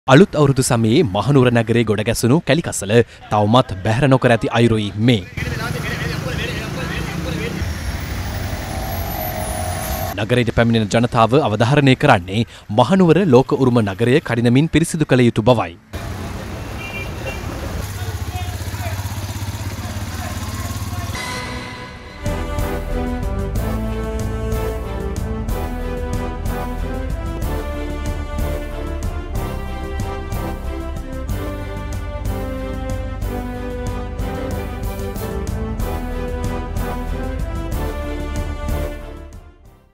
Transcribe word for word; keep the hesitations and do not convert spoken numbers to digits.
අලුත් අවුරුදු සමයේ මහනුවර නගරයේ ගොඩ ගැසුණු කැලිකසල තවමත් බැහැර නොකර ඇති අයුරුයි මේ. නගරයට පැමිණෙන ජනතාව අවධාරණය කරන්නේ මහනුවර ලෝක උරුම නගරය කඩිනමින් පිරිසිදු කළ යුතු බවයි.